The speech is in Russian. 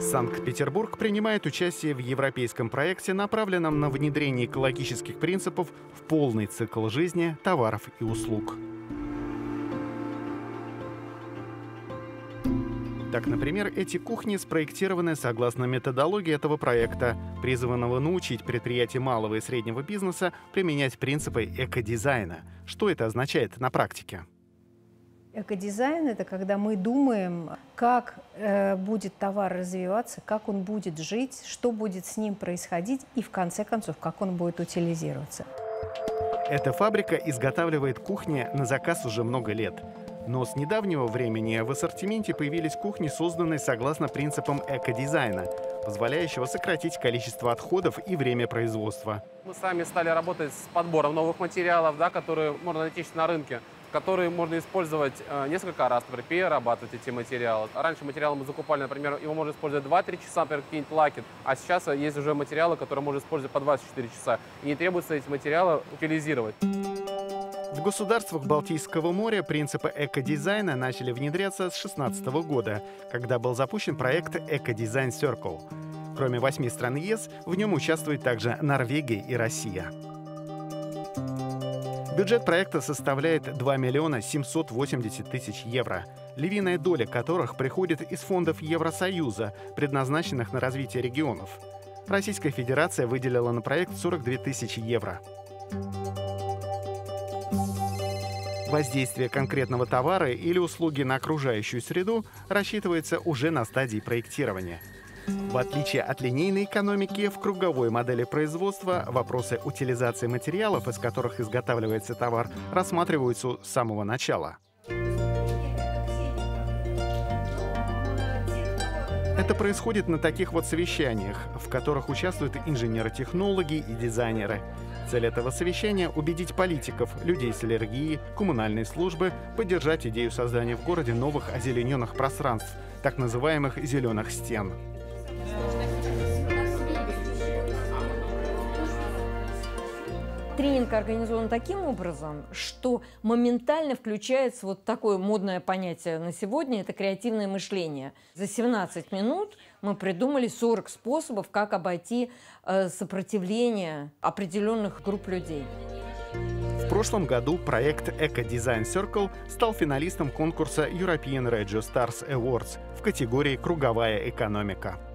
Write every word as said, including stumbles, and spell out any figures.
Санкт-Петербург принимает участие в европейском проекте, направленном на внедрение экологических принципов в полный цикл жизни товаров и услуг. Так, например, эти кухни спроектированы согласно методологии этого проекта, призванного научить предприятия малого и среднего бизнеса применять принципы экодизайна. Что это означает на практике? Экодизайн – это когда мы думаем, как э, будет товар развиваться, как он будет жить, что будет с ним происходить и, в конце концов, как он будет утилизироваться. Эта фабрика изготавливает кухни на заказ уже много лет. Но с недавнего времени в ассортименте появились кухни, созданные согласно принципам экодизайна, позволяющего сократить количество отходов и время производства. Мы сами стали работать с подбором новых материалов, да, которые можно найти на рынке, которые можно использовать э, несколько раз, например, перерабатывать эти материалы. Раньше материалы мы закупали, например, его можно использовать два-три часа, например, какие-нибудь лаки, а сейчас есть уже материалы, которые можно использовать по двадцать четыре часа, и не требуется эти материалы утилизировать. В государствах Балтийского моря принципы экодизайна начали внедряться с две тысячи шестнадцатого года, когда был запущен проект «Экодизайн Circle». Кроме восьми стран ЕС, в нем участвуют также Норвегия и Россия. Бюджет проекта составляет два миллиона семьсот восемьдесят тысяч евро, львиная доля которых приходит из фондов Евросоюза, предназначенных на развитие регионов. Российская Федерация выделила на проект сорок две тысячи евро. Воздействие конкретного товара или услуги на окружающую среду рассчитывается уже на стадии проектирования. В отличие от линейной экономики, в круговой модели производства вопросы утилизации материалов, из которых изготавливается товар, рассматриваются с самого начала. Это происходит на таких вот совещаниях, в которых участвуют инженеры-технологи и дизайнеры. Цель этого совещания – убедить политиков, людей с аллергией, коммунальные службы поддержать идею создания в городе новых озелененных пространств, так называемых «зеленых стен». Тренинг организован таким образом, что моментально включается вот такое модное понятие на сегодня – это креативное мышление. За семнадцать минут мы придумали сорок способов, как обойти э, сопротивление определенных групп людей. В прошлом году проект «Экодизайн Circle» стал финалистом конкурса European Radio Stars Awards в категории «Круговая экономика».